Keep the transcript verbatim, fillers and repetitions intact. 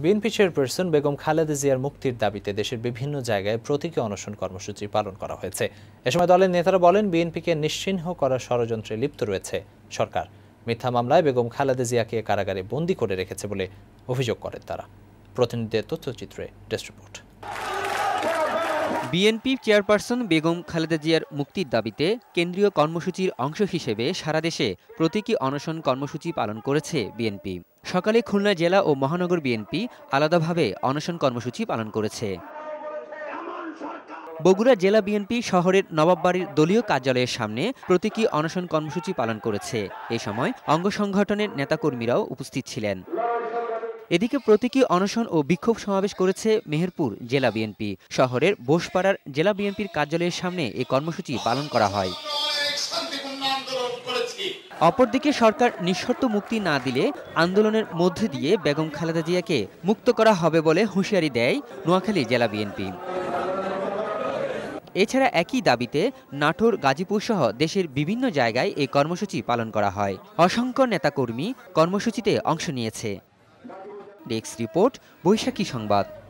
BNP chairperson Begum Khaleda জিয়ার মুক্তির দাবিতে দেশের বিভিন্ন জায়গায় প্রতীকী অনশন কর্মসূচি পালন করা হয়েছে। এ সময় দলের নেতারা বলেন, বিএনপিকে নিশ্চিহ্ন করার ষড়যন্ত্রে লিপ্ত রয়েছে সরকার। মিথ্যা মামলায় বেগম খালেদা জিয়াকে কারাগারে বন্দী করে রেখেছে বলে অভিযোগ করেন তারা। প্রতিনিধিদের তথ্যচিত্রে desk report. BNP chairperson Begum Khaleda জিয়ার মুক্তির দাবিতে কেন্দ্রীয় কর্মসূচির অংশ হিসেবে সারা দেশে প্রতীকী অনশন কর্মসূচি পালন করেছে বিএনপি। সকালে খুলনা জেলা ও মহানগর বিএনপি আলাদাভাবে অনশন কর্মসূচি পালন করেছে। বগুড়া জেলা বিএনপি শহরের নবাববাড়ির দলীয় কার্যালয়ের সামনে প্রতীকী অনশন কর্মসূচি পালন করেছে। এ সময় অঙ্গ সংগঠনের নেতাকর্মীরাও উপস্থিত ছিলেন। এদিকে প্রতীকী অনশন ও বিক্ষোভ সমাবেশ করেছে মেহেরপুর জেলা বিএনপি। শহরের বোসপাড়ার জেলা বিএনপির কার্যালয়ের সামনে এই কর্মসূচি পালন করা হয়। অপরদিকে সরকার নিঃশর্ত মুক্তি না দিলে আন্দোলনের মধ্যে দিয়ে বেগম খালেদা জিয়াকে মুক্ত করা হবে বলে হুঁশিয়ারি দেয় নোয়াখালী জেলা বিএনপি। এছাড়া একই দাবিতে নাটোর, গাজীপুর সহ দেশের বিভিন্ন জায়গায় এই কর্মসূচি পালন করা হয়। অসংখ্য নেতাকর্মী কর্মসূচিতে অংশ নিয়েছে। ডেস্ক রিপোর্ট, বৈশাখী সংবাদ।